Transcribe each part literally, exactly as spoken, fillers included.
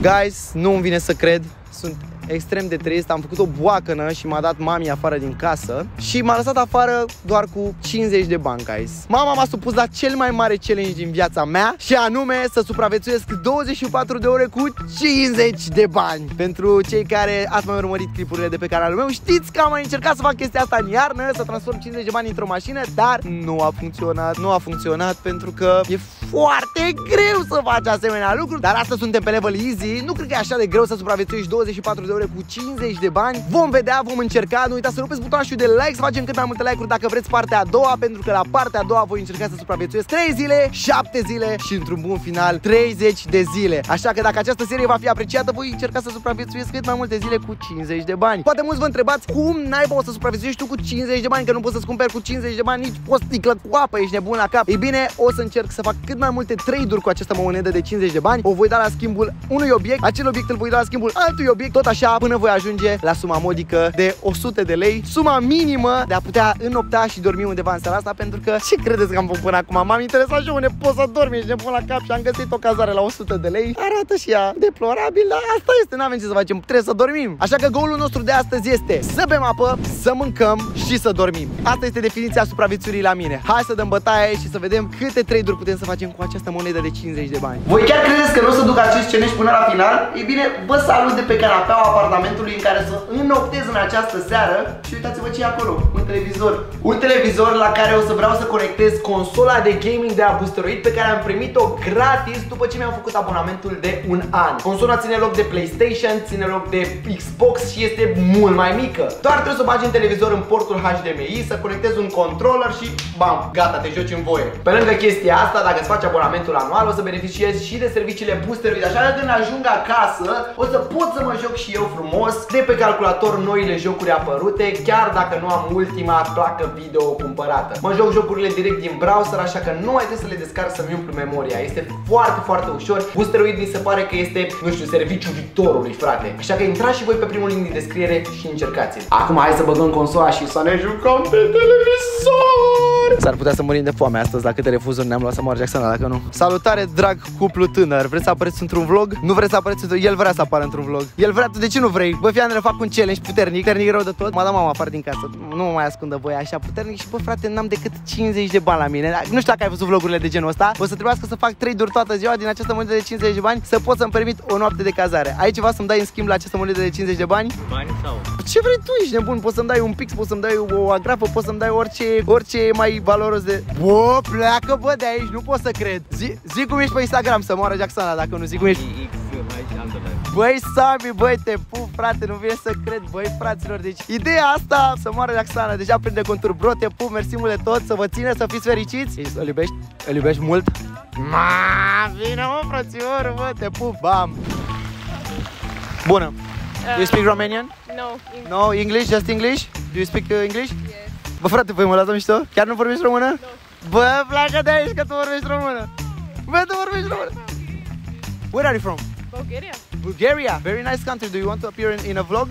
Guys, nu îmi vine să cred. Sunt extrem de trist, am făcut o boacănă și m-a dat mami afară din casă și m-a lăsat afară doar cu cincizeci de bani, guys. Mama m-a supus la cel mai mare challenge din viața mea și anume să supraviețuiesc douăzeci și patru de ore cu cincizeci de bani. Pentru cei care ați mai urmărit clipurile de pe canalul meu, știți că am mai încercat să fac chestia asta în iarnă, să transform cincizeci de bani într-o mașină, dar nu a funcționat, nu a funcționat pentru că e foarte greu să faci asemenea lucruri. Dar astăzi suntem pe level easy, nu cred că e așa de greu să supraviețuiești douăzeci și patru de ore cu cincizeci de bani. Vom vedea, vom încerca. Nu uitați să rupeți butonul de like, să facem cât mai multe like-uri dacă vreți partea a doua, pentru că la partea a doua voi încerca să supraviețuiesc trei zile, șapte zile și într-un bun final treizeci de zile. Așa că dacă această serie va fi apreciată, voi încerca să supraviețuiesc cât mai multe zile cu cincizeci de bani. Poate mulți vă întrebați cum naiba o să supraviețuiești tu cu cincizeci de bani, că nu poți să-ți cumperi cu cincizeci de bani nici o sticlă cu apă, ești nebun la cap. Ei bine, o să încerc să fac cât mai multe trade-uri cu această monedă de cincizeci de bani. O voi da la schimbul unui obiect, acel obiect îl voi da la schimbul altui obiect, tot așa până voi ajunge la suma modică de o sută de lei, suma minimă de a putea înnopta și dormi undeva în seara asta, pentru că ce credeți că am făcut până acum? M-am interesat și unde poți să dormi, ești nebun la cap, și am găsit o cazare la o sută de lei. Arată și ea deplorabil, dar asta este, n-avem ce să facem, trebuie să dormim. Așa că goalul nostru de astăzi este să bem apă, să mâncăm și să dormim. Asta este definiția supraviețuirii la mine. Hai să dăm bătaie și să vedem câte trade-uri putem să facem cu această monedă de cincizeci de bani. Voi chiar credeți că nu o să duc acest challenge până la final? Ei bine, vă salut de pe canapeaua apartamentului în care să înnoptez în această seară și uitați-vă ce e acolo, un televizor. Un televizor la care o să vreau să conectez consola de gaming de la Boosteroid pe care am primit-o gratis după ce mi-am făcut abonamentul de un an. Consola ține loc de PlayStation, ține loc de Xbox și este mult mai mică. Doar trebuie să bagi în televizor în portul H D M I, să conectezi un controller și bam, gata, te joci în voie. Pe lângă chestia asta, dacă îți faci abonamentul anual, o să beneficiezi și de serviciile Boosteroid, așa că când ajung acasă, o să pot să mă joc și eu frumos de pe calculator noile jocuri apărute, chiar dacă nu am ultima placă video cumpărată. Mă joc jocurile direct din browser, așa că nu mai trebuie să le descarc să-mi umplu memoria. Este foarte, foarte ușor. Boosteroid mi se pare că este, nu știu, serviciul viitorului, frate. Așa că intrați și voi pe primul link din descriere și încercați. Acum hai să băgăm consola și să ne jucăm pe televizor. S-ar putea să murim de foame astăzi la câte refuzuri ne-am luat să moară Jacksona, dacă nu. Salutare, drag cuplu tânăr. Vreți să apăreți într-un vlog? Nu vreți să apăreți într-un... El vrea să apară într-un vlog. El vrea, de ce nu vrei? Bă, fianele, fac un challenge puternic, puternic rău de tot. M-a dat mama afară din casă. Nu mă mai ascundă voi așa puternic și bă, frate, n-am decât cincizeci de bani la mine. Nu știu dacă ai văzut vlogurile de genul ăsta. O să trebuiască să fac trade-uri toată ziua din această monedă de cincizeci de bani să pot să-mi permit o noapte de cazare. Ai ceva să-mi dai în schimb la această monedă de cincizeci de bani? Bani sau? Ce vrei tu, ești nebun? Poți să-mi dai un pix, poți să-mi dai o agrafă, poți să-mi dai orice, orice e mai valoros de... Bă, pleacă bă de aici, nu pot să cred. Zi, zi cum ești pe Instagram, să moară Jacksona, dacă nu, zi cum ești. Băi, Sami, băi, te pup, frate, nu vine să cred, băi, fraților. Deci, ideea asta, să moară Jacksona, deja prinde contur. Bro, te pup, mersi mult de tot, să vă ține, să fiți fericiți. Îl iubești? Îl iubești mult? Ma, vine, mă, frățiorul, bă, te pup, bam. Bună. Do you speak Romanian? No, English. No, English, just English? Do you speak uh, English? Yes. Bă, frate, voi mă lați mișto? Chiar nu vorbești română? No. Bă, pleacă de aici că tu vorbești română. Bă, tu vorbești română. Where are you from? Bulgaria. Bulgaria. Very nice country. Do you want to appear in, in a vlog?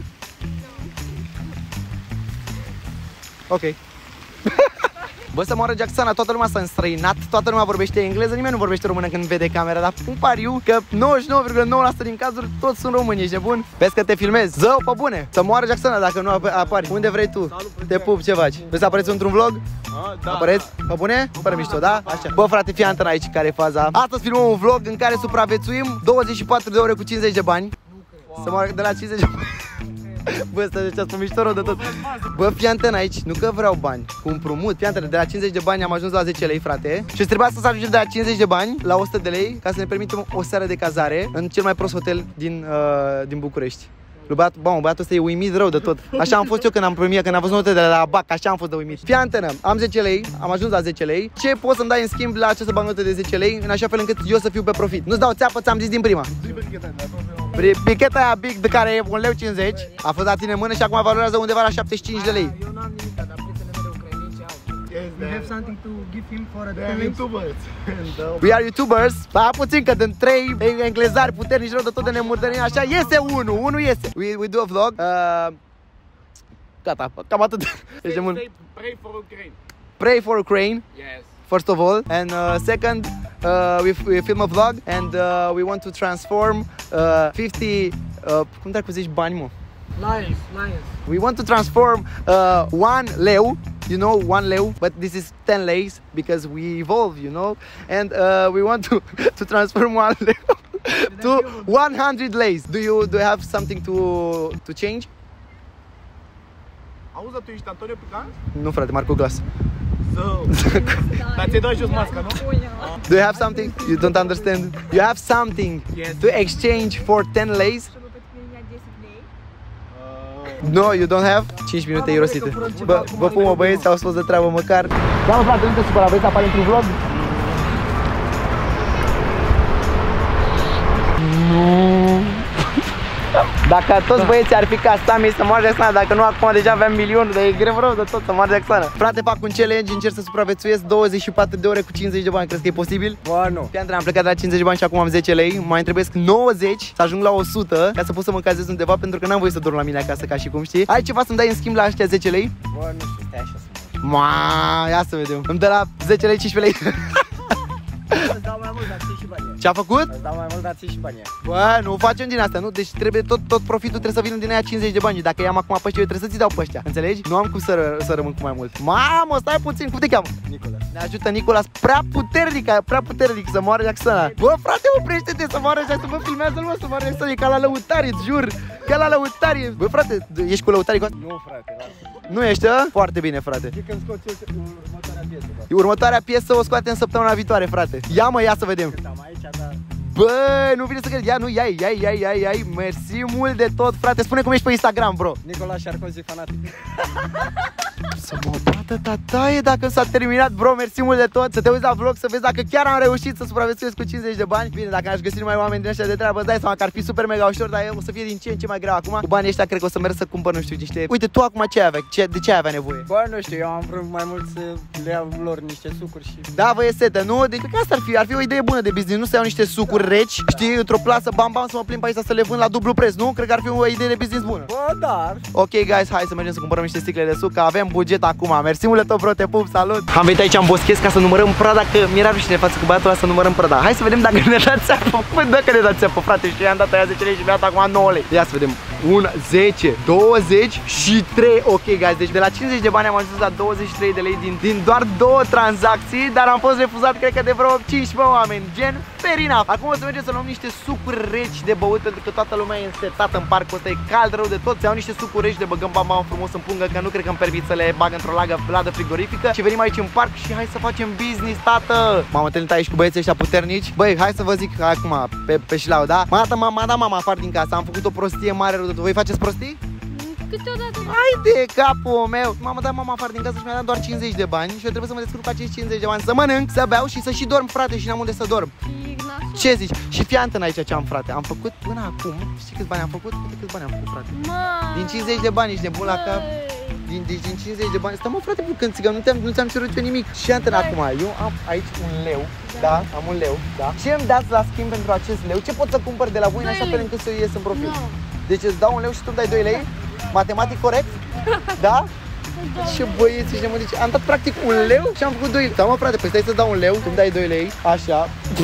Ok. Bă, să moară Jacksona, toată lumea s-a înstrăinat, toată lumea vorbește engleză, nimeni nu vorbește română când vede camera, dar un pariu că nouăzeci și nouă virgulă nouă la sută din cazuri toți sunt români, ești nebun? Vezi că te filmezi, zău, pe bune, să moară Jacksona dacă nu apari, unde vrei tu, te pup, ce faci? Vrei să apareți într-un vlog? A, da. Apareți? Pe bune? Fără mișto, da? Așa. Bă, frate, fii antenă aici, care e faza. Astăzi filmăm un vlog în care supraviețuim douăzeci și patru de ore cu cincizeci de bani. Să moară de la cincizeci de bani. Bă, stai, deci asta mișto rău de tot. Bă, fii antenă aici, nu că vreau bani, cu împrumut, fii antenă, de la cincizeci de bani am ajuns la zece lei, frate. Și trebuia să ajungem de la cincizeci de bani la o sută de lei ca să ne permitem o seară de cazare în cel mai prost hotel din, uh, din București. Băiat, bă, băiatul ăsta e uimit rău de tot. Așa am fost eu când am primit, când am văzut note de la B A C, așa am fost de uimit. Fii antenă, am zece lei, am ajuns la zece lei. Ce poți să-mi dai în schimb la această bancnotă de zece lei, în așa fel încât eu să fiu pe profit? Nu-ți dau țeapă, ți-am zis din prima. Picheta aia big de care e un leu cincizeci a fost la tine în mână și acum valorează undeva la șaptezeci și cinci de lei. Eu n-am nimic, dar prietenele mele ucrainice au. You have something to give him for a YouTubers. We are YouTubers. Ba puțin că din trei englezari puternici rău de tot de nemurdărim așa, iese unul, unul iese. We, we do a vlog. Uh, gata, cam atât. Pray for Ukraine. Pray for Ukraine. Yes. first of all, and uh, second, uh, we, we film a vlog and uh, we want to transform uh, fifty, uh, cum dracu zici bani, mă? Lions, lions. We want to transform uh, one leu, you know, one leu, but this is ten leis because we evolve, you know, and uh, we want to to transform one leu to one hundred leis. Do you do you have something to to change? Auzi, tu ești Antonio Pican? Nu, frate, Marco Glas. Zău. Dar ți-ai dat jos masca, nu? Do you have something? You don't understand? You have something Yes. to exchange for ten leis? No, you don't have? cinci minute irosite. Bă, vă pun, băieți, au spus de treabă măcar. Da, mă, frate, nu te supăra, vrei să apare într-un vlog? Nu. Dacă toți băieții ar fi ca Sami să moară de Axana, dacă nu acum deja aveam milionul, dar e greu rău de tot să moară de Axana. Frate, fac un challenge, încerc să supraviețuiesc douăzeci și patru de ore cu cincizeci de bani, crezi că e posibil? Bă, nu. Fiandre, am plecat de la cincizeci de bani și acum am zece lei, mai trebuiesc nouăzeci să ajung la o sută ca să pot să mă cazez undeva, pentru că n-am voie să dorm la mine acasă, ca și cum știi. Ai ceva să-mi dai în schimb la ăștia zece lei? Bă, nu știu, stai așa să mă. Ma, ia să vedem. Îmi dă la zece lei cincisprezece lei. Îți dau mai mult, dar ții și banii. Ce a făcut? Îți dau mai mult, dar ții și banii. Bă, nu facem din asta, nu? Deci trebuie tot, tot profitul trebuie să vină din aia cincizeci de bani. Dacă i-am acum pe ăștia, eu trebuie să ți dau pe ăștia. Înțelegi? Nu am cum să, ră, să rămân cu mai mult. Mamă, stai puțin, cum te cheamă? Nicolas. Ne ajută Nicolas, prea puternic, prea puternic să moară Jacksana. Bă, frate, oprește-te să moară Jackson, bă, filmează-l, mă, să moară Jackson, e ca la lăutari, îți jur. Ca la lăutari. Bă, frate, ești cu lăutari cu asta? Nu, frate, lasă. Nu ești, a? Foarte bine, frate. Zic că-mi scoți următoarea piesă, bă. Următoarea piesă o scoatem săptămâna viitoare, frate. Ia mă, ia să vedem. Când am aici, dar... Bă, nu vine să cred. Ia, nu, ia-i, ia-i, ia-i, ia-i, ia-i. Mersi mult de tot, frate. Spune cum ești pe Instagram, bro. Nicolas Sarkozy fanatic. Să mă bată tataie dacă s-a terminat, bro. Mersi mult de tot. Să te uiți la vlog, să vezi dacă chiar am reușit să supraviețuiesc cu cincizeci de bani. Bine, dacă aș găsi numai oameni din ăștia de treabă, îți dai seama că ar fi super mega ușor, dar o să fie din ce în ce mai greu acum. Cu banii ăștia cred că o să merg să cumpăr, nu știu, niște... Uite, tu acum ce ai avea? Ce, de ce ai avea nevoie? Bă, nu știu, eu am vrut mai mult să le iau lor niște sucuri și... Da, vă e setă, nu? Deci cred că asta ar fi, ar fi o idee bună de business, nu să iau niște sucuri reci, știi, într-o plasă, bam, bam, să mă plimb pe aici să le vând la dublu preț, nu? Cred că ar fi o idee de business bună. Bă, dar... Ok, guys, hai să mergem să cumpărăm niște sticle de suc, că avem buget acum. Mersi mult de tot, bro, te pup, salut! Am venit aici în boschez ca să numărăm prada, că mi-era rușine față cu băiatul ăla să numărăm prada. Hai să vedem dacă ne dați țeapă. Bă, dacă ne dați țeapă, frate, și i-am dat aia zece lei și mi-a dat acum nouă lei. Ia să vedem. unu, zece, douăzeci și trei. Ok, guys, deci de la cincizeci de bani am ajuns la douăzeci și trei de lei din, din doar două tranzacții, dar am fost refuzat, cred că de vreo cincisprezece oameni. Gen, fair enough. Acum o să mergem să luăm niște sucuri reci de băut, pentru că toată lumea e însetată în parcul ăsta, e cald rău de tot. Să iau niște sucuri reci de băgăm bam bam frumos în pungă, că nu cred că îmi permit să le bag într-o ladă, ladă frigorifică. Și venim aici în parc și hai să facem business, tată. M-am întâlnit aici cu băieții ăștia puternici. Băi, hai să vă zic acum pe, pe șlau, da? M-a dat mama, da, mama afară din casă, am făcut o prostie mare rău de tot. Voi faceți prostii? Câteodată. Hai de capul meu! M-am dat mama afară din casă și mi-a dat doar cincizeci de bani și eu trebuie să mă descurc cu acești cincizeci de bani, să mănânc, să beau și să și dorm, frate, și n-am unde să dorm. Ce zici? Și fii antenă aici ce am, frate. Am făcut până acum, știi câți bani am făcut? Uite câți bani am făcut, frate. Măi, Din cincizeci de bani, ești nebun la cap. Din, deci din cincizeci de bani. Stai mă, frate, când țigă, nu ți-am nu ți-am cerut eu nimic. Și antena acum, eu am aici un leu, da, am un leu, da. Ce îmi dați la schimb pentru acest leu? Ce pot să cumpăr de la voi în așa fel încât să ies în profit? Nu. Deci îți dau un leu și tu îmi dai doi lei? Matematic corect? Da? Ce băieți ești, mă, deci am dat practic un leu și am făcut doi lei. Da, mă, frate, păi stai să dau un leu, tu îmi dai doi lei, așa.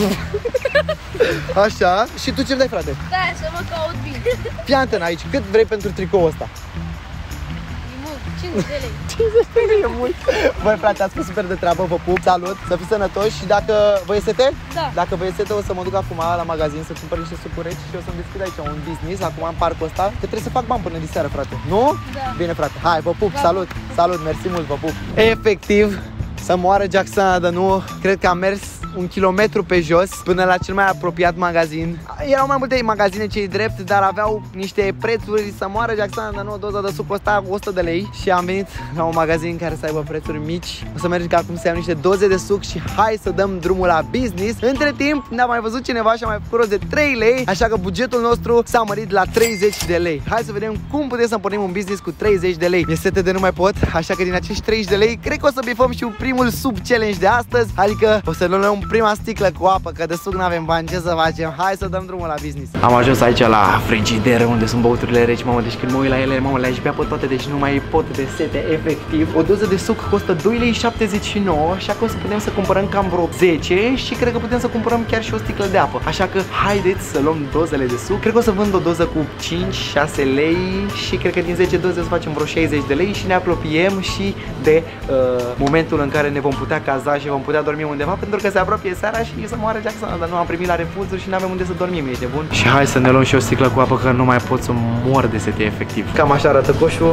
Așa, și tu ce-mi dai, frate? stai să mă caut bine. Fii antena aici, cât vrei pentru tricoul ăsta? cincizeci de lei. cincizeci de lei e mult. Băi, frate, ați fost super de treabă, vă pup, salut, să fiți sănătoși și dacă vă e sete? Da. Dacă vă e sete, o să mă duc acum la magazin să cumpăr niște sucuri reci și o să-mi deschid aici un business, acum în parcul ăsta, că trebuie să fac bani până diseară, frate. Nu? Da. Bine, frate, hai, vă pup, Da. salut, salut, mersi mult, vă pup. Efectiv, să moară Jacksana, dar nu, cred că am mers un kilometru pe jos până la cel mai apropiat magazin. Erau mai multe magazine, cei drept, dar aveau niște prețuri să moară Jacksana, dar nu, doza de suc costa o sută de lei și am venit la un magazin care să aibă prețuri mici. O să mergem acum să iau niște doze de suc și hai să dăm drumul la business. Între timp ne-a mai văzut cineva și a mai făcut rost de trei lei, așa că bugetul nostru s-a mărit la treizeci de lei. Hai să vedem cum putem să pornim un business cu treizeci de lei. E sete de nu mai pot, așa că din acești treizeci de lei cred că o să bifăm și un primul sub challenge de astăzi, adică o să luăm prima sticlă cu apă, că de suc n-avem bani, ce să facem? Hai să dăm drumul la business. Am ajuns aici la frigideră, unde sunt băuturile reci, mamă, deci când mă uit la ele, mamă, le-aș bea pe toate, deci nu mai pot de sete, efectiv. O doză de suc costă doi lei șaptezeci și nouă, așa că o să putem să cumpărăm cam vreo zece și cred că putem să cumpărăm chiar și o sticlă de apă. Așa că haideți să luăm dozele de suc. Cred că o să vând o doză cu cinci șase lei și cred că din zece doze o să facem vreo șaizeci de lei și ne apropiem și de uh, momentul în care ne vom putea caza și vom putea dormi undeva, pentru că se apropie seara și să moară Jackson, dar nu am primit la refuzuri și nu avem unde să dormim, ești de bun? Și hai să ne luăm și o sticlă cu apă, că nu mai pot să mor de sete, efectiv. Cam așa arată coșul.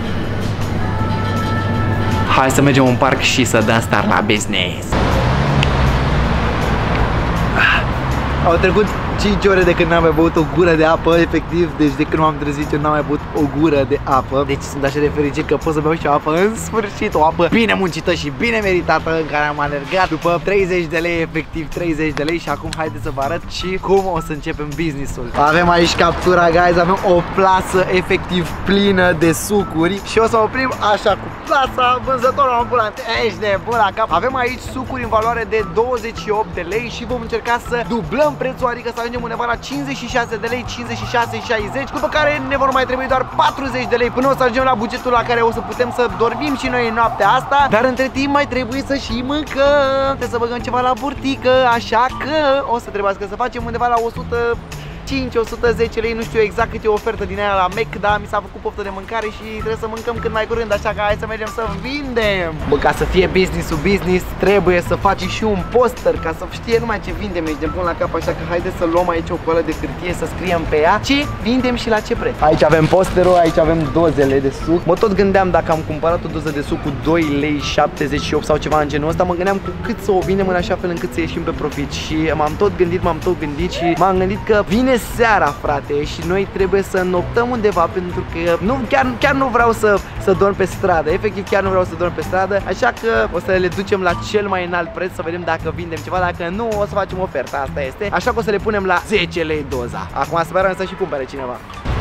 Hai să mergem în parc și să dăm start la business. Au trecut cinci ore de când n-am mai băut o gură de apă, efectiv, deci de când m-am trezit eu n-am mai băut o gură de apă. Deci sunt așa de fericit că pot să beau și o apă, în sfârșit, o apă bine muncită și bine meritată, în care am alergat după treizeci de lei, efectiv treizeci de lei. Și acum haideți să vă arăt și cum o să începem business-ul. Avem aici captura, guys, avem o plasă efectiv plină de sucuri și o să oprim așa cu plasa vânzătorul ambulant. Ești nebun la cap. Avem aici sucuri în valoare de douăzeci și opt de lei și vom încerca să dublăm prețul, adică să ajungem undeva la cincizeci și șase de lei, cincizeci și șase șaizeci, după care ne vor mai trebui doar patruzeci de lei până o să ajungem la bugetul la care o să putem să dormim și noi în noaptea asta. Dar între timp mai trebuie să și mâncăm, trebuie să băgăm ceva la burtică, așa că o să trebuiască să facem undeva la o sută cinci, o sută zece lei, nu știu exact cât e o ofertă din aia la Mac, dar mi s-a făcut poftă de mâncare și trebuie să mâncăm cât mai curând, așa că hai să mergem să vindem. Bă, ca să fie business-ul business, trebuie să faci și un poster, ca să știe numai ce vindem, ești de bun la cap, așa că haideți să luăm aici o coală de hârtie, să scriem pe ea ce vindem și la ce preț. Aici avem posterul, aici avem dozele de suc. Mă tot gândeam dacă am cumpărat o doză de suc cu doi lei șaptezeci și opt sau ceva în genul ăsta, mă gândeam cu cât să o vindem în așa fel încât să ieșim pe profit. Și m-am tot gândit, m-am tot gândit și m-am gândit că vine seara, frate, și noi trebuie să noptăm undeva, pentru că nu, chiar, chiar nu vreau să, să dorm pe stradă, efectiv chiar nu vreau să dorm pe stradă, așa că o să le ducem la cel mai înalt preț să vedem dacă vindem ceva, dacă nu o să facem oferta, asta este, așa că o să le punem la zece lei doza. Acum sperăm să și cumpere cineva.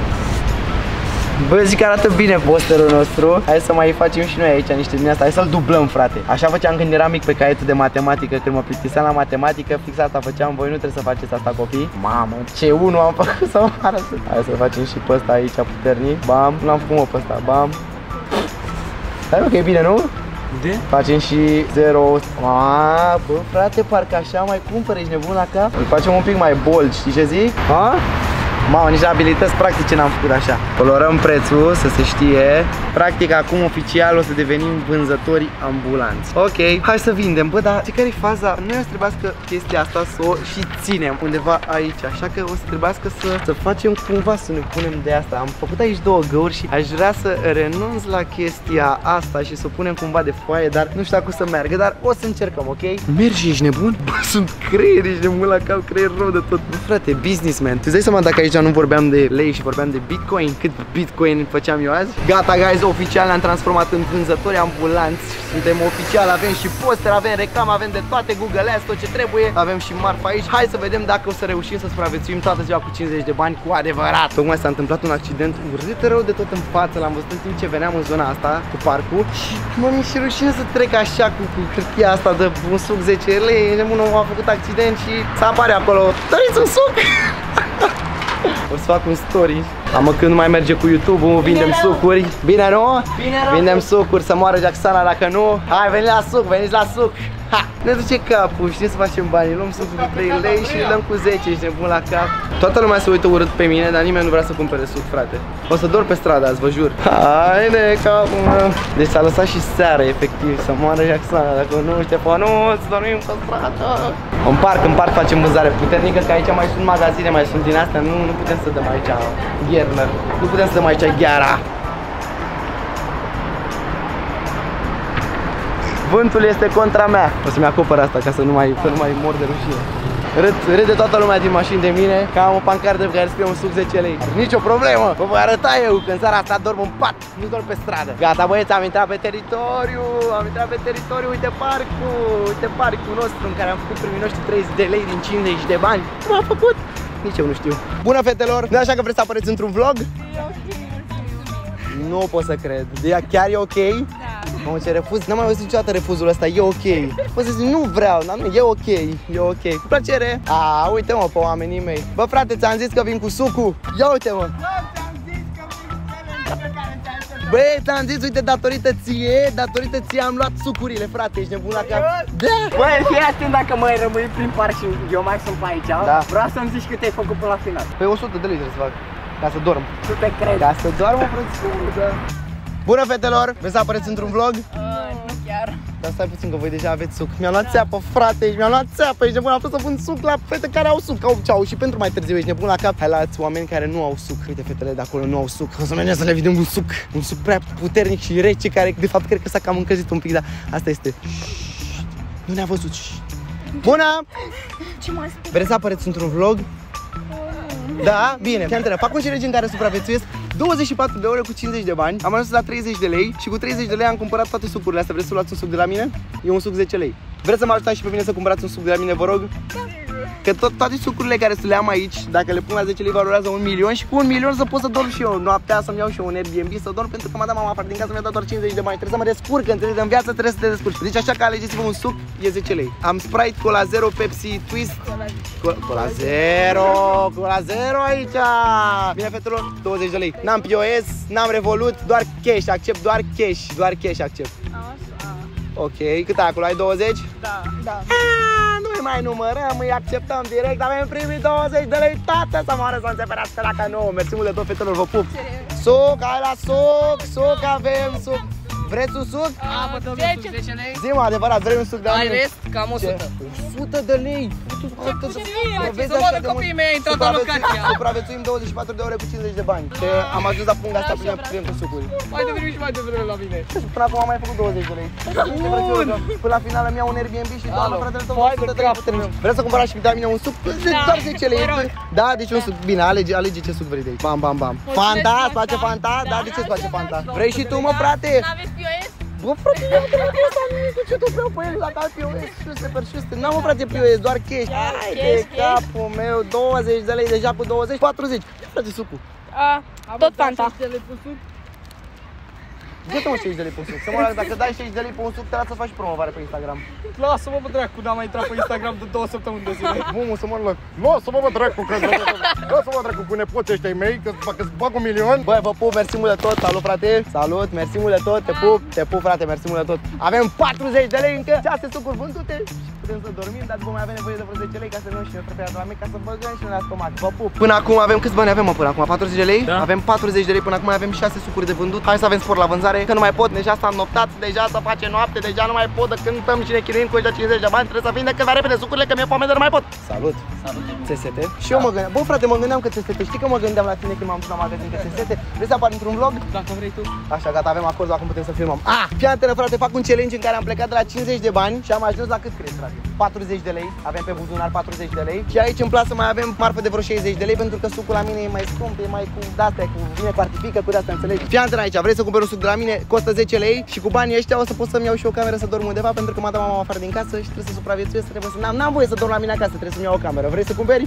Bă, zic că arată bine posterul nostru. Hai să mai facem și noi aici niște din asta. Hai să-l dublăm, frate. Așa făceam când eram mic pe caietul de matematică. Când mă plictiseam la matematică, fix asta făceam. Voi nu trebuie să faceți asta, copii. Mamă, ce unu am făcut să mă arăt. Hai să facem și pe ăsta aici puternic. Bam, nu am făcut mă pe ăsta. Bam. Hai mă, că e bine, nu? De? Facem și zero. Aaaa, bă, frate, parcă așa mai cumpără, ești nebun la cap. Îl facem un pic mai bold, știi ce zic? Ha? Mamă, nici abilități practice n-am făcut așa. Colorăm prețul, să se știe. Practic, acum oficial o să devenim vânzători ambulanți. Ok, hai să vindem. Bă, dar ce care e faza? Noi o să trebuiască chestia asta să o și ținem undeva aici. Așa că o să trebuiască să, să facem cumva să ne punem de asta. Am făcut aici două găuri și aș vrea să renunț la chestia asta și să o punem cumva de foaie, dar nu știu dacă o să meargă, dar o să încercăm, ok? Mergi, ești nebun? Bă, sunt creier, ești nebun la cap, creier rău de tot. Bă, frate, businessman. Tu-ți dai seama dacă aici nu vorbeam de lei și vorbeam de bitcoin, cât bitcoin făceam eu azi? Gata, guys, oficial ne-am transformat în vânzători ambulanți. Suntem oficial, avem și poster, avem reclamă, avem de toate, Google Ads, tot ce trebuie. Avem și marfa aici. Hai să vedem dacă o să reușim să supraviețuim toată ziua cu cincizeci de bani cu adevărat. Tocmai s-a întâmplat un accident urât rău de tot în față. L-am văzut în timp ce veneam în zona asta cu parcul și mă mi și rușine să trec așa cu, cu hârtia asta de un suc zece lei. Unul a făcut accident și să apare acolo: doriți un suc? O să fac un story. Am când nu mai merge cu YouTube-ul, vindem Bine sucuri. Bine, nu? Bine rău. Vindem sucuri, să moară Jacksana dacă nu. Hai, veniți la suc, veniți la suc. Ha! Ne duce capul, știm să facem bani. Luăm sucul cu trei lei și îl dăm cu zece, ești nebun la cap. Toată lumea se uită urât pe mine, dar nimeni nu vrea să cumpere suc, frate. O să dorm pe stradă azi, vă jur. Haide, capul meu. Deci s-a lăsat și seara, efectiv, să moară Jacksana. Dacă nu, Ștefan, nu, să dormim pe stradă. În parc, în parc facem vânzare puternică, că aici mai sunt magazine, mai sunt din astea. Nu, nu putem să dăm aici gherner. Nu putem să dăm aici gheara. Vântul este contra mea. O să-mi acopăr asta ca să nu mai, să nu mai mor de rușine. Râd, râde toată lumea din mașini de mine că am o pancardă pe care scrie un suc zece lei. Nici o problemă, vă voi arăta eu că în seara asta dorm în pat, nu dorm pe stradă. Gata, băieți, am intrat pe teritoriu, am intrat pe teritoriu, uite parcul, uite parcul nostru în care am făcut primii noștri treizeci de lei din cincizeci de bani. Cum am făcut? Nici eu nu știu. Bună, fetelor! Nu așa că vreți să apăreți într-un vlog? E ok, mulțumim. Nu pot să cred. Ea chiar e ok? Da. Mamă, ce refuz, n-am mai văzut niciodată refuzul ăsta, e ok. Poți să zici, nu vreau, dar nu, e ok, e ok. Cu plăcere. A, uite mă pe oamenii mei. Bă frate, ți-am zis că vin cu sucul. Ia uite mă. Băi, ți-am zis, uite, datorită ție, datorită ție am luat sucurile, frate, ești nebun la cap. Da! Băi, fii atent dacă mai rămâi prin parc și eu mai sunt pe aici, da. Vreau să-mi zici cât ai făcut până la final. Păi o sută de lei trebuie să fac, ca să dorm. Tu te crezi? Ca să doarmă, frățică. Bună, fetelor! Vreți să apăreți într-un vlog? Uh, nu chiar. Dar stai puțin că voi deja aveți suc. Mi-am luat țeapă, frate, mi-am luat țeapă, ești nebun, am fost să vând suc la fete care au suc, au ceau și pentru mai târziu, ești nebun la cap. Hai la oameni care nu au suc. Uite, fetele de acolo nu au suc. O să mergem să le vedem un suc, un suc prea puternic și rece, care de fapt cred că s-a cam încălzit un pic, dar asta este. Nu ne-a văzut. Bună! Ce mai spui? Vreți să apăreți într-un vlog? Da? Bine. Chiar fac un challenge în care supraviețuiesc douăzeci și patru de ore cu cincizeci de bani. Am ajuns la treizeci de lei și cu treizeci de lei am cumpărat toate sucurile astea. Vreți să luați un suc de la mine? E un suc zece lei. Vreți să mă ajutați și pe mine să cumpărați un suc de la mine, vă rog? Că tot, toate sucurile care să le am aici, dacă le pun la zece lei, valorează un milion și cu un milion să pot să dorm și eu noaptea, să-mi iau și eu un Airbnb, să dorm, pentru că m-a dat mama afară din casă, mi-a dat doar cincizeci de bani. Trebuie să mă descurc, înțelegi, în viață trebuie să te descurci. Deci așa că alegeți-vă un suc, e zece lei. Am Sprite, Cola Zero, Pepsi, Twist. Cola Zero, Cola Zero aici. Bine, fetelor, douăzeci de lei. N-am P O S, n-am Revolut, doar cash, accept doar cash, doar cash accept. Ok, cât ai acolo? Ai douăzeci? Da. Da. Aaaa, nu-i mai numărăm, îi acceptăm direct, avem primit douăzeci de lei, tată, să moară să înțeperească dacă nu. Mersi mult de tot, fetelor, vă pup. Suc, hai la suc, suc avem, suc. Vreți un suc? Ah, vă dăm un suc zece lei. Zi-mă, adevărat, vrei un suc de Ai mine? rest? Cam o sută. o sută de lei! Să moară copiii mei, intră în locația. Supraviețuim douăzeci și patru de ore cu cincizeci de bani. Și am ajuns la punga asta prin, prin cu sucuri. Mai devreme și mai devreme la mine. Până acum am mai făcut douăzeci de lei. Bun! Până la final îmi iau un Airbnb și doamna fratele tău Hai o sută de de lei capul puternic. meu. Vreți să cumpărați și de la mine un suc? Doar zece lei. Da, deci un suc. Bine, alege, alege ce suc vrei de aici. Bam, bam, bam. Fanta, îți place Fanta? Da, de ce îți place Fanta? Vrei și tu, mă, frate? N-aveți P O S? Bă, frate, eu trebuie asta, cu ce tu vreau pe el, la cal P O S, șuste, per șuste. N-am, mă, frate, P O S, doar cash. Hai de capul meu, douăzeci de lei, deja cu douăzeci, patruzeci. Ce frate, sucul? A, tot Fanta. Gătă mă șaizeci de lei pe un suc, să mă arăt, dacă dai șaizeci de lei pe un suc, te lasă să faci promovare pe Instagram. Lasă-mă, bă, dracu, n-am mai intrat pe Instagram de două săptămâni de zile. Bun, să mă loc. Lasă-mă, bă, dracu, că lasă-mă, dracu, cu nepoții ăștia mei, că dacă-ți bag un milion. Băi, vă pup, mersi mult de tot, salut, frate. Salut, mersi mult de tot, te pup, te pup, frate, mersi mult de tot. Avem patruzeci de lei încă, șase sucuri vândute și putem să dormim, dar după mai avem nevoie de vreo zece lei ca să ne luăm și ne preferat la mine, ca să băgăm și noi la stomac. Vă pup. Până acum avem câți bani avem, mă, până acum? patruzeci de lei? Da. Avem patruzeci de lei, până acum avem șase sucuri de vândut. Hai să avem spor la vânzare, că nu mai pot, deja s-a înnoptat, deja se face noapte, deja nu mai pot, de când stăm și ne chinuim cu ăștia cincizeci de bani, trebuie să vin de câtva repede sucurile, că mi-e foame de nu mai pot. Salut! Salut! Țesete. Și eu mă gândeam, bă, frate, mă gândeam că țesete, știi că mă gândeam la tine când m-am dus la magazin că țesete. Vrei să apar într-un vlog? Dacă vrei tu. Așa, gata, avem acord, acum putem să filmăm. Ah, fii atentă, frate, fac un challenge în care am plecat de la cincizeci de bani și am ajuns la cât crezi, frate? patruzeci de lei, avem pe buzunar patruzeci de lei și aici în plasă mai avem marfă de vreo șaizeci de lei pentru că sucul la mine e mai scump, e mai cu de-astea, cu vine cu artifică, cu de-astea, înțelegi? Fii atentă aici, vrei să cumperi un suc de la mine, costă zece lei și cu banii ăștia o să pot să-mi iau și o cameră să dorm undeva pentru că m-a dat mama afară din casă și trebuie să supraviețuiesc, trebuie să n-am, n-am voie să dorm la mine acasă, trebuie să-mi iau o cameră. Vrei să cumperi?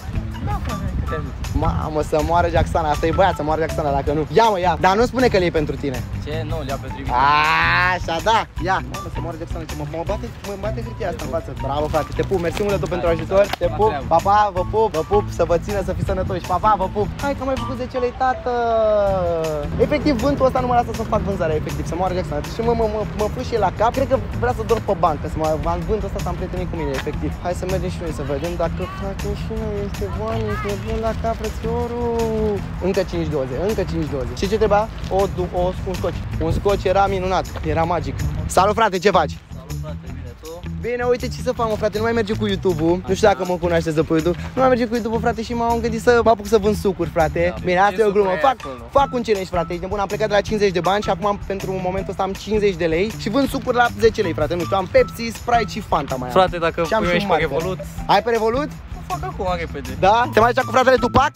Mamă, să moară Jacksana, asta e băiat, să moară Jacksana dacă nu. Ia mă, ia, dar nu spune că le e pentru tine. Ce? Nu, le-a pentru mine. Așa, da, ia. Mamă, să moară Jacksana, ce mă, mă bate, mă bate hârtia asta în față. Bravo, frate, te pup, mersi mult de tot pentru ajutor. Te pup, pa, pa, vă pup, vă pup, să vă țină, să fiți sănătoși. Pa, pa, vă pup. Hai că am mai făcut zece lei, tată. Efectiv, vântul ăsta nu mă lasă să fac vânzarea, efectiv, să moară Jacksana. Și mă, mă, mă, mă fâșie la cap, cred că vrea să dorm pe bancă, să mă, vântul ăsta s-a împrietenit cu mine, efectiv. Hai să mergem și noi să vedem dacă facem și noi, este bani, este bun la cap, frățiorul. Încă cinci doze, încă cinci doze. Și ce trebuia? O, o, un scoci. Un scoci era minunat, era magic. Salut, frate, ce faci? Salut, frate, bine, tu? Bine, uite ce să fac, mă, frate, nu mai merge cu YouTube-ul. Nu știu dacă mă cunoașteți de pe YouTube. Nu mai merge cu YouTube-ul, frate, și m-am gândit să mă apuc să vând sucuri, frate. Da, bine, asta e o glumă. Fac, acolo. fac un challenge, frate. Ești nebun, am plecat de la cincizeci de bani și acum am, pentru momentul ăsta am cincizeci de lei și vând sucuri la zece lei, frate. Nu știu, am Pepsi, Sprite și Fanta mai am. Frate, dacă Și am și primești un pe marker. Revolut, Ai pe Revolut? fac acum repede. Da? Te mai ducea cu fratele Tupac?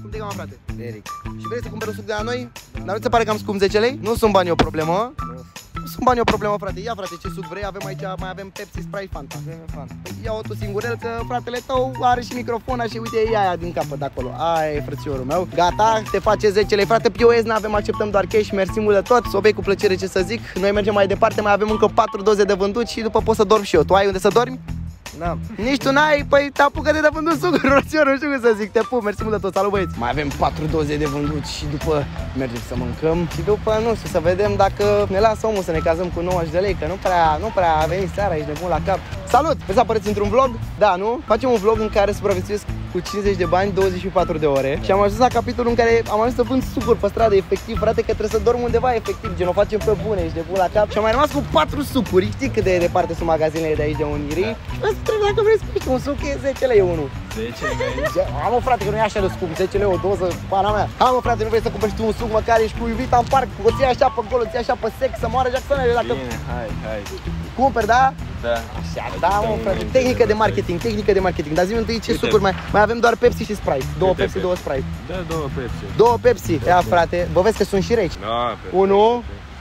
Cum te cheamă, frate? Eric. Și vrei să cumperi un suc de la noi? Dar nu ți se pare că am scump zece lei? Nu sunt bani o problemă. Nu sunt bani o problemă, frate. Ia, frate, ce suc vrei? Avem aici, mai avem Pepsi, Sprite, Fanta. Păi ia-o tu singurel, că fratele tău are și microfon și uite, ia aia din capăt de acolo. Aia e frățiorul meu. Gata, te face zece lei, frate. P O S n-avem, acceptăm doar cash. Mersi mult de tot. Să o bei cu plăcere, ce să zic. Noi mergem mai departe, mai avem încă patru doze de vândut și după poți să dormi și eu. Tu ai unde să dormi? Da. Nici tu n-ai? Păi te apucă de vândut sucuri, frățiorul, nu știu cum să zic. Te pup, mersi mult de tot, salut băieți. Mai avem patru doze de vândut și după mergem să mâncăm. Și după, nu știu, să vedem dacă ne lasă omul să ne cazăm cu nouăzeci de lei, că nu prea, nu prea a venit seara, ești nebun la cap. Salut! Vreți să apăreți într-un vlog? Da, nu? Facem un vlog în care supraviețuiesc cu cincizeci de bani douăzeci și patru de ore. Și am ajuns la capitolul în care am ajuns să vând sucuri pe stradă, efectiv, frate, că trebuie să dorm undeva, efectiv, gen o facem pe bune, ești nebun la cap. Și am mai rămas cu patru sucuri. Știi cât de departe sunt magazinele de aici de Unirii? Și vă întreb dacă vrei să cumperi un suc, e zece lei unul. zece lei? Am mă, frate, că nu e așa de scump, zece lei o doză, pana mea. Hai mă, frate, nu vrei să cumperi tu un suc, măcar ești cu iubita în parc, o ții așa pe gol, o ții așa pe sex, să moară Jacksonele dacă... Bine, hai, hai. Cumperi, da? Da. Așa, da, mă, frate, tehnică de marketing, tehnică de marketing. Dar zi-mi întâi ce sucuri mai... Mai avem doar Pepsi și Sprite. Două Uite, Pepsi, două Sprite. Da, două Pepsi. Două Pepsi. Ia, frate, bă, vezi că sunt și reci. Da, Pepsi. Unu.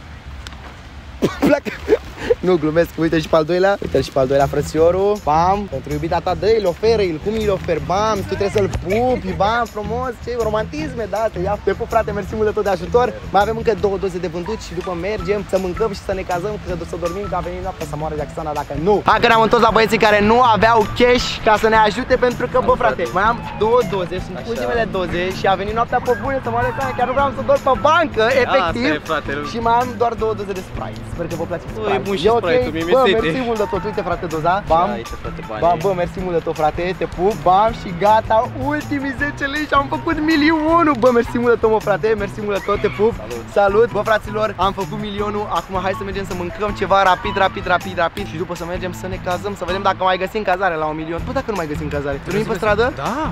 Pleacă. Nu glumesc, uite și pe al doilea. Uite și pe al doilea, frățiorul. Bam, pentru iubita ta, dă-i-l, oferă-i, cum îi oferi, bam, tu trebuie să-l pupi, bam, frumos, ce romantisme, da, te ia. Te pup, frate, mersi mult de tot de ajutor. Mai avem încă două doze de vândut și după mergem să mâncăm și să ne cazăm, că să dormim, că a venit noaptea să moară Jacksona dacă nu. Hai că ne-am întors la băieții care nu aveau cash ca să ne ajute, pentru că, bă, frate, mai am două doze, sunt Așa. ultimele doze și a venit noaptea pe bune să moară Jacksona, chiar nu vreau să dorm pe bancă, efectiv. Asta e, frate. Și mai am doar două doze de Sprite. Sper că vă place Sprite. E bun și Sprite-ul, mie mi-e Bă, sete. mersi mult de tot. Uite, frate, doza. Bam. Aici, frate, banii. Bam, bă, mersi mult de tot, frate. Te pup. Bam și gata. Ultimii zece lei și am făcut milionul. Bă, mersi mult de tot, mă, frate. Mersi mult de tot. Te pup. Salut. Salut. Bă, fraților, am făcut milionul. Acum hai să mergem să mâncăm ceva rapid, rapid, rapid, rapid și după să mergem să ne cazăm, să vedem dacă mai găsim cazare la un milion. Bă, dacă nu mai găsim cazare, venim pe stradă? Da.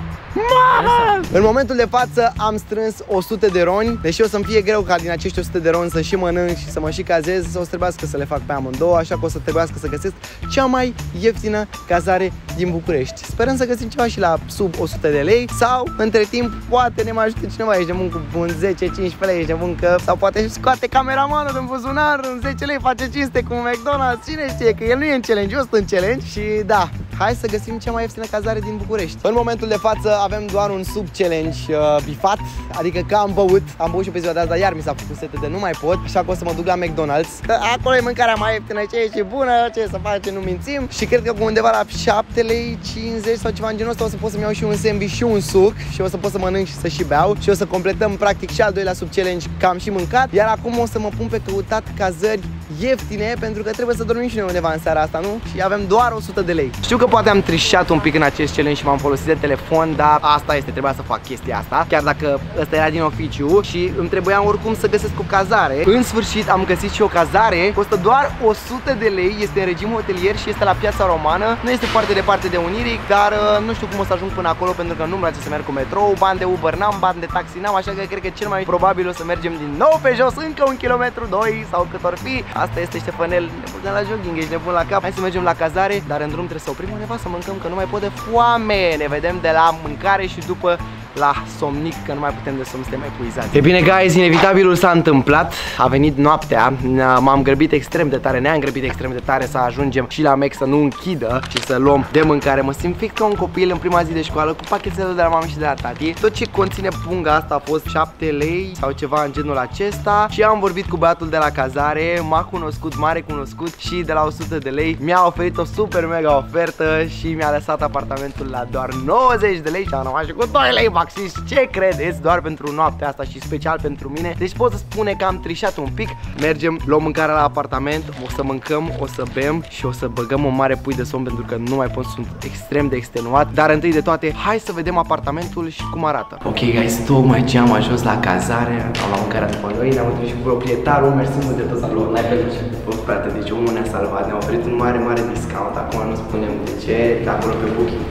În momentul de față am strâns o sută de roni. Deși o să-mi fie greu ca din acești o sută de roni să și mănânc și să mă și cazez, o să trebuiască să le fac pe amândouă, așa că o să trebuiască să găsesc cea mai ieftină cazare din București. Sperăm să găsim ceva și la sub o sută de lei sau între timp poate ne mai ajute cineva, ești de muncă un zece cincisprezece lei, ești de muncă, sau poate scoate cameramanul din buzunar în zece lei, face cinste cu McDonald's, cine știe, că el nu e în challenge, eu sunt în challenge și da, hai să găsim cea mai ieftină cazare din București. În momentul de față avem doar un sub challenge uh, bifat, adică că am băut, am băut și pe ziua de azi, dar iar mi s-a făcut sete de nu mai pot, așa că o să mă duc la McDonald's. Că acolo e mâncarea mai ieftină, ce e și bună, ce să facem, nu mințim. Și cred că cu undeva la șapte lei cincizeci sau ceva în genul ăsta o să pot să-mi iau și un sandwich și un suc și o să pot să mănânc și să și beau și o să completăm practic și al doilea sub challenge, că am și mâncat. Iar acum o să mă pun pe căutat cazări ieftine, pentru că trebuie să dormim și noi undeva în seara asta, nu? Și avem doar o sută de lei. Știu că poate am trișat un pic în acest challenge și m-am folosit de telefon, dar asta este, trebuia să fac chestia asta, chiar dacă ăsta era din oficiu și îmi trebuia oricum să găsesc o cazare. În sfârșit am găsit și o cazare, costă doar o sută de lei, este în regim hotelier și este la Piața Romană. Nu este foarte departe de Uniric, dar nu știu cum o să ajung până acolo, pentru că nu-mi place să merg cu metrou, bani de Uber n-am, bani de taxi n-am, așa că cred că cel mai probabil o să mergem din nou pe jos, încă un kilometru, doi sau cât or fi. Asta este Ștefănel, nebun la jogging, ești nebun la cap. Hai să mergem la cazare, dar în drum trebuie să oprim undeva să mâncăm, că nu mai pot de foame. Ne vedem de la mâncare și după la somnic, că nu mai putem de somn, suntem epuizați. E bine, guys, inevitabilul s-a întâmplat. A venit noaptea, m-am grăbit extrem de tare, ne-am grăbit extrem de tare să ajungem și la Mac să nu închidă și să luăm de mâncare. Mă simt fix ca un copil în prima zi de școală cu pachetele de la mama și de la tati. Tot ce conține punga asta a fost șapte lei sau ceva în genul acesta și am vorbit cu băiatul de la cazare, m-a cunoscut, mare cunoscut și de la o sută de lei mi-a oferit o super mega ofertă și mi-a lăsat apartamentul la doar nouăzeci de lei și am rămas și cu doi lei maxis. Ce credeți? Doar pentru noaptea asta și special pentru mine. Deci pot să spune că am trișat un pic. Mergem, luăm mâncare la apartament, o să mâncăm, o să bem și o să băgăm un mare pui de somn, pentru că nu mai pot, sunt extrem de extenuat. Dar întâi de toate, hai să vedem apartamentul și cum arată. Ok, guys, tocmai ce am ajuns la cazare, am luat mâncarea după noi, ne-am întâlnit și cu proprietarul, mersi mult de tot să luăm. N-ai pe bă, frate, deci omul ne-a salvat, ne-a oferit un mare, mare discount. Acum nu spunem de ce, de acolo pe Booking.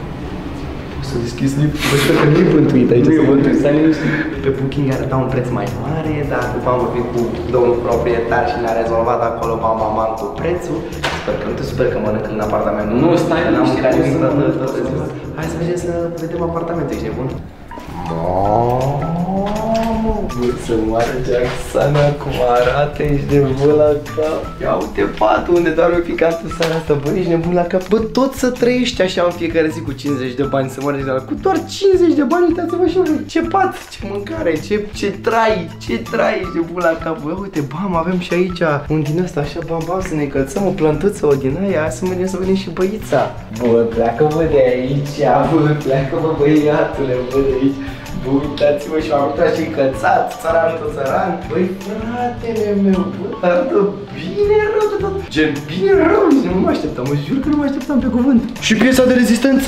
S-a deschis lip, bă, sper că nu-i bântuit aici. Nu-i bântuit, stai liniștit. Pe Booking arăta un preț mai mare, dar după am vorbit cu domnul proprietar și ne-a rezolvat acolo bam bam bam cu prețul. Sper că nu te super că mănânc în apartament. Nu, stai, n-am mâncat nimic toată ziua. Hai să mergem să vedem apartamentul, ești nebun? Mamă, bă, să moară Jacksana cum arată, ești nebun la cap. Ia uite patul unde doarme picantul seara asta, bă, ești nebun la cap. Bă, tot să trăiești așa în fiecare zi cu cincizeci de bani, să moară de la cu doar cincizeci de bani, uitați-vă și voi. Ce pat, ce mâncare, ce, ce trai, ce trai, ești nebun la cap. Bă, uite, bam, avem și aici un din ăsta, așa, bam, bam, să ne încălțăm o plantuță, o din aia, să mergem să vedem și băița. Bă, pleacă bă de aici, bă, pleacă bă băiatule, bă de aici. Bă, uitați-vă și m-am uitat și încălțat, țăranul tot țăran. Băi, fratele meu, bă, arată bine rău de tot. Gen, bine rău, nu mă așteptam, mă jur că nu mă așteptam pe cuvânt. Și piesa de rezistență,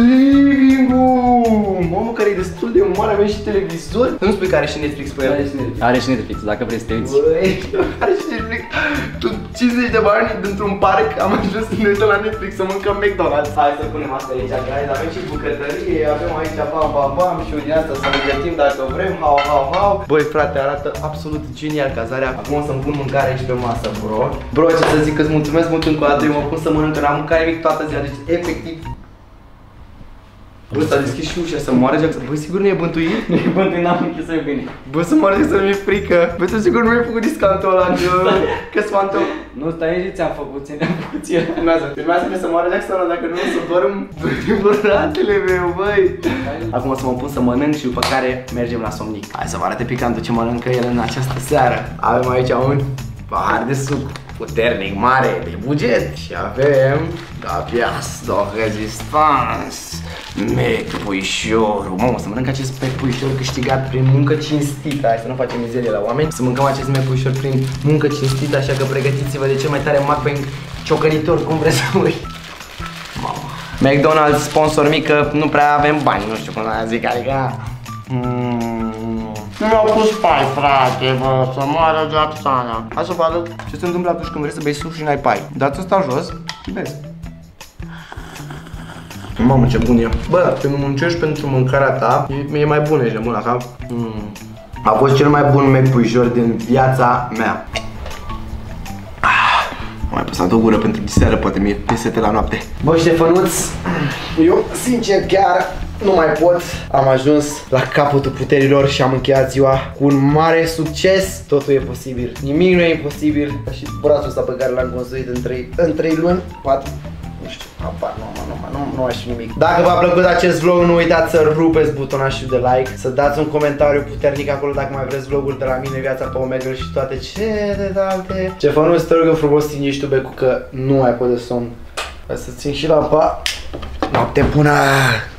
living-ul. Mamă, care e destul de mare, avem și televizor. Nu spui că are și Netflix pe el. Are și Netflix, are și Netflix, dacă vrei să te uiți. Băi, are și Netflix. Tu cincizeci de bani dintr-un parc, am ajuns să ne uităm la Netflix, să mâncăm McDonald's. Hai să punem asta aici, guys, avem și bucătărie, avem aici bam, bam, bam și o din asta să ne gătim dacă vrem, hau, hau, hau. Băi, frate, arată absolut genial cazarea. Acum o să-mi pun mâncare aici pe masă, bro. Bro, ce să zic, îți mulțumesc mult încă o dată, eu mă pun să mănânc, că n-am mâncat nimic toată ziua, deci efectiv. Bă, s-a deschis și ușa, să moară Jackson. Bă, sigur nu e bântuit? Nu e bântuit, n-am închis-o bine. Bă, să moară Jackson, nu mi-e frică. Bă, tu sigur nu mi-ai făcut discountul ăla, că sfantul. Nu, stai aici, ți-am făcut, ți-am făcut ție. Filmează, filmează că să moară Jackson, dacă nu o să dorm. Băratele meu, băi. Acum o să mă pun să mănânc și după care mergem la somnic. Hai să vă arate picantul ce mănâncă el în această seară. Avem aici un pahar de suc puternic, mare, de buget. Și avem la piață de rezistans. Mec puișorul. Mamă, să mănânc acest mec puișor câștigat prin muncă cinstită. Hai să nu facem mizerie la oameni. Să mâncăm acest mec puișor prin muncă cinstită. Așa că pregătiți-vă de cel mai tare mukbang ciocănitor, cum vreți să voi. Mamă. McDonald's, sponsor mică, nu prea avem bani, nu știu cum să zic, adică... Mm. Mi-au pus pai, frate, bă, să moară Jacksana. Hai să vă arăt ce se întâmplă atunci când vrei să bei sushi și n-ai pai. Dați ăsta jos și vezi. Mamă, ce bun e. Bă, când muncești pentru mâncarea ta, e, e mai bună, ești nebun la cap. Mm. A fost cel mai bun mec puișor din viața mea. Ah, am mai păsat o gură pentru diseară, poate mi-e sete la noapte. Bă, Ștefănuț, eu, sincer, chiar nu mai pot. Am ajuns la capătul puterilor și am încheiat ziua cu un mare succes. Totul e posibil, nimic nu e imposibil. Ca și brațul ăsta pe care l-am construit în trei, în trei luni, patru. Nu știu, apar, nu, nu, nu, nu, nu știu nimic. Dacă v-a plăcut acest vlog, nu uitați să rupeți butonașul de like, să dați un comentariu puternic acolo dacă mai vreți vloguri de la mine, viața pe Omegle și toate celelalte. Ștefănuț, te rog frumos, ține și tu becul că nu mai pot de somn. Hai să țin și lampa. Noapte bună!